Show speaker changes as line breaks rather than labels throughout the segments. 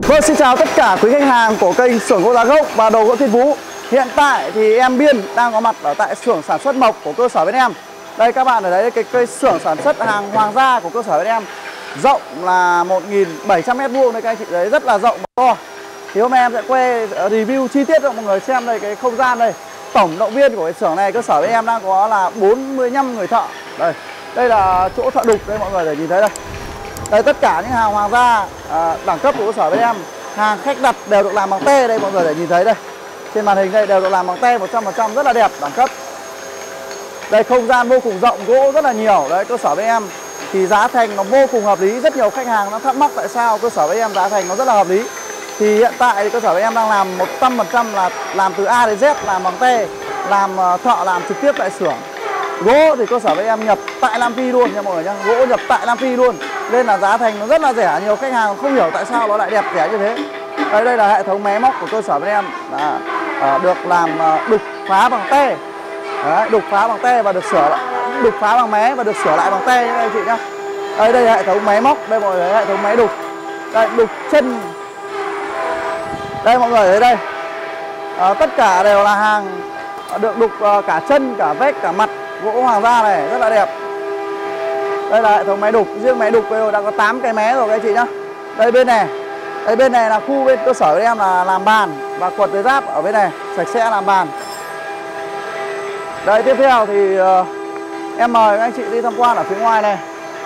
Vâng, xin chào tất cả quý khách hàng của kênh Xưởng Gỗ Giá Gốc và Đồ Gỗ Thiên Phú. Hiện tại thì em Biên đang có mặt ở tại xưởng sản xuất mộc của cơ sở bên em. Đây các bạn ở đấy, cái xưởng sản xuất hàng hoàng gia của cơ sở bên em rộng là 1.700m². Đây các anh chị đấy, rất là rộng và to. Thì hôm nay em sẽ quay review chi tiết cho mọi người xem đây cái không gian đây. Tổng động viên của cái xưởng này, cơ sở bên em đang có là 45 người thợ. Đây là chỗ thợ đục đây mọi người để nhìn thấy đây. Đây tất cả những hàng hoàng gia đẳng cấp của cơ sở bên em, hàng khách đặt đều được làm bằng te đây mọi người để nhìn thấy đây. Trên màn hình đây đều được làm bằng te 100%, rất là đẹp, đẳng cấp. Đây không gian vô cùng rộng, gỗ rất là nhiều. Đấy, cơ sở bên em thì giá thành nó vô cùng hợp lý. Rất nhiều khách hàng nó thắc mắc tại sao cơ sở bên em giá thành nó rất là hợp lý. Thì hiện tại thì cơ sở bên em đang làm 100% là làm từ A đến Z, làm bằng te, làm thợ làm trực tiếp tại xưởng. Gỗ thì cơ sở bên em nhập tại Nam Phi luôn nha mọi người nhá. Gỗ nhập tại Nam Phi luôn, nên là giá thành nó rất là rẻ. Nhiều khách hàng không hiểu tại sao nó lại đẹp rẻ như thế. Đây là hệ thống máy móc của cơ sở bên em, được làm đục phá bằng te. Đấy, đục phá bằng te và được sửa lại, đục phá bằng mé và được sửa lại bằng te nha anh chị nhá. Đây là hệ thống máy móc, đây mọi người thấy hệ thống máy đục. Đây, đục chân. Đây mọi người thấy đây. Tất cả đều là hàng được đục cả chân, cả vách, cả mặt gỗ hoàng gia này, rất là đẹp. Đây là hệ thống máy đục, riêng máy đục bây giờ đã có 8 cái mé rồi các anh chị nhá. Đây bên này là khu bên cơ sở của em là làm bàn và quật với giáp ở bên này, sạch sẽ làm bàn. Đây tiếp theo thì em mời các anh chị đi tham quan ở phía ngoài này.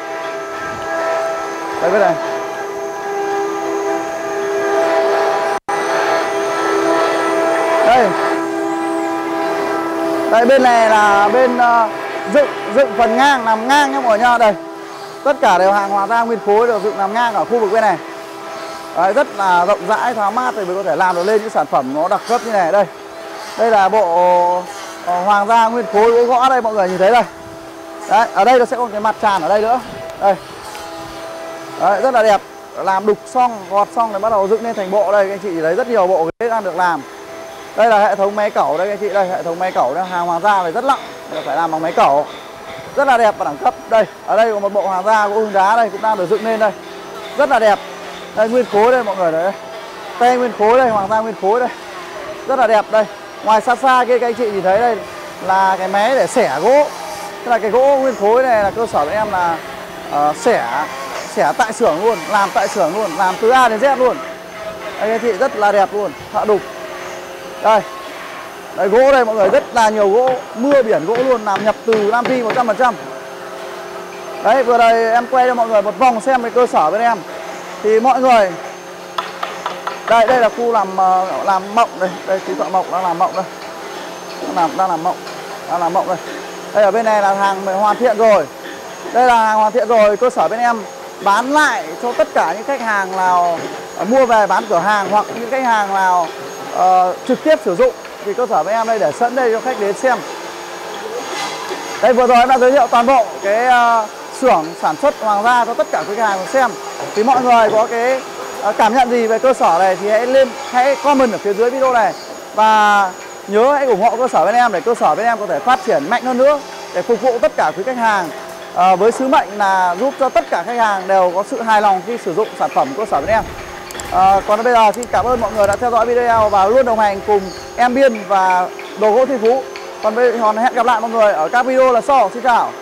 Đây bên này. Đây bên này là bên dựng phần ngang, làm ngang nhá mọi người nha. Đây tất cả đều hàng hoàng gia nguyên khối được dựng làm ngang ở khu vực bên này. Đấy, rất là rộng rãi, thoáng mát thì mới có thể làm được lên những sản phẩm nó đặc cấp như này. Đây là bộ hoàng gia nguyên khối gỗ gõ đây mọi người nhìn thấy đây. Đấy, ở đây nó sẽ có cái mặt tràn ở đây nữa. Đây. Đấy, rất là đẹp. Làm đục xong, gọt xong rồi bắt đầu dựng lên thành bộ đây các anh chị thấy rất nhiều bộ ghế đang được làm. Đây là hệ thống máy cẩu đây các anh chị, đây hệ thống máy cẩu đây, hàng hoàng gia này rất nặng, phải làm bằng máy cẩu. Rất là đẹp và đẳng cấp. Đây, ở đây có một bộ hoàng gia gỗ hương đá đây cũng đang được dựng lên đây. Rất là đẹp. Đây nguyên khối đây mọi người đấy. Te nguyên khối đây, hoàng gia nguyên khối đây. Rất là đẹp đây. Ngoài xa xa kia các anh chị nhìn thấy đây là cái máy để xẻ gỗ. Tức là cái gỗ nguyên khối này là cơ sở của em là xẻ tại xưởng luôn, làm tại xưởng luôn, làm từ A đến Z luôn. Đây các anh chị rất là đẹp luôn, thợ đục. Đây. Đây gỗ đây mọi người, rất là nhiều gỗ, mưa biển gỗ luôn, làm nhập từ Nam Phi 100%. Đấy, vừa đây em quay cho mọi người một vòng xem cái cơ sở bên em. Thì mọi người đây là khu làm mộng đây, đây chị thợ mộng đang làm mộng đây. Đang làm mộng đây. Đây ở bên này là hàng hoàn thiện rồi. Đây là hàng hoàn thiện rồi, cơ sở bên em bán lại cho tất cả những khách hàng nào mua về bán cửa hàng hoặc những khách hàng nào trực tiếp sử dụng thì cơ sở bên em đây để sẵn đây cho khách đến xem. Đây vừa rồi em đã giới thiệu toàn bộ cái xưởng sản xuất hoàng gia cho tất cả khách hàng xem. Thì mọi người có cái cảm nhận gì về cơ sở này thì hãy comment ở phía dưới video này. Và nhớ hãy ủng hộ cơ sở bên em để cơ sở bên em có thể phát triển mạnh hơn nữa để phục vụ tất cả quý khách hàng, với sứ mệnh là giúp cho tất cả khách hàng đều có sự hài lòng khi sử dụng sản phẩm của cơ sở bên em. Còn bây giờ xin cảm ơn mọi người đã theo dõi video và luôn đồng hành cùng em Biên và Đồ Gỗ Thiên Phú. Còn hẹn gặp lại mọi người ở các video lần sau. Xin chào.